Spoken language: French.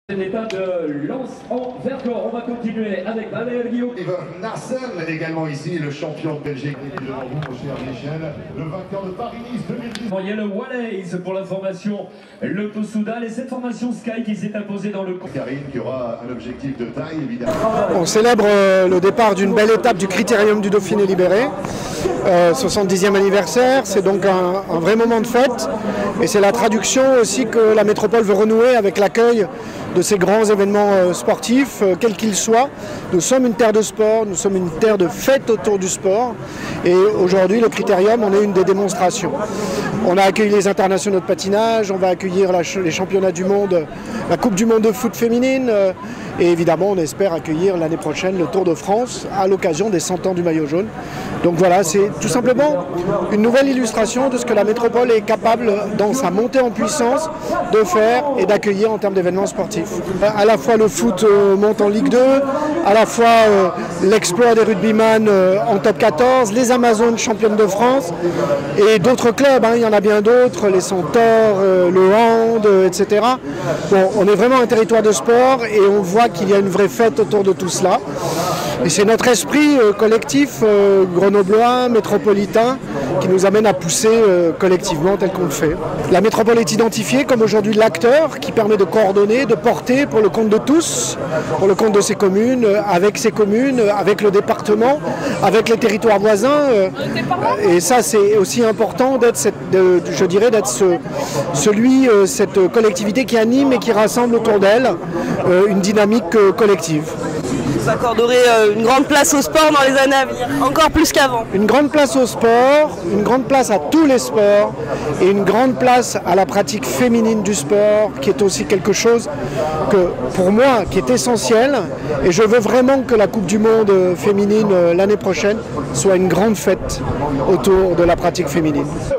L'état de Lens en Vercors. On va continuer avec Valérie Guillaume. Nassel également ici, le champion de Belgique. Devant vous, mon cher Michel, le vainqueur de Paris-Nice 2010. Il y a le Wallace pour la formation Lotto Soudal et cette formation Sky qui s'est imposée dans le... Karine qui aura un objectif de taille évidemment. On célèbre le départ d'une belle étape du Critérium du Dauphiné libéré, 70e anniversaire, c'est donc un vrai moment de fête et c'est la traduction aussi que la métropole veut renouer avec l'accueil de ces grands événements sportifs, quels qu'ils soient. Nous sommes une terre de sport, nous sommes une terre de fête autour du sport et aujourd'hui le Critérium en est une des démonstrations. On a accueilli les internationaux de patinage, on va accueillir les championnats du monde, la Coupe du monde de foot féminine et évidemment on espère accueillir l'année prochaine le Tour de France à l'occasion des 100 ans du maillot jaune. Donc voilà, c'est tout simplement une nouvelle illustration de ce que la métropole est capable dans sa montée en puissance de faire et d'accueillir en termes d'événements sportifs. À la fois le foot monte en Ligue 2, à la fois l'exploit des rugbyman en top 14, les Amazones championnes de France et d'autres clubs, il y en a bien d'autres, les Centaures, le hand, etc. Bon, on est vraiment un territoire de sport et on voit qu'il y a une vraie fête autour de tout cela. Et c'est notre esprit collectif grenoblois, métropolitain, qui nous amène à pousser collectivement tel qu'on le fait. La métropole est identifiée comme aujourd'hui l'acteur qui permet de coordonner, de porter pour le compte de tous, pour le compte de ses communes, avec le département, avec les territoires voisins. Et ça, c'est aussi important d'être, cette collectivité qui anime et qui rassemble autour d'elle une dynamique collective. Vous accorderez une grande place au sport dans les années à venir, encore plus qu'avant. Une grande place au sport, une grande place à tous les sports et une grande place à la pratique féminine du sport qui est aussi quelque chose que, pour moi, qui est essentiel et je veux vraiment que la Coupe du Monde féminine l'année prochaine soit une grande fête autour de la pratique féminine.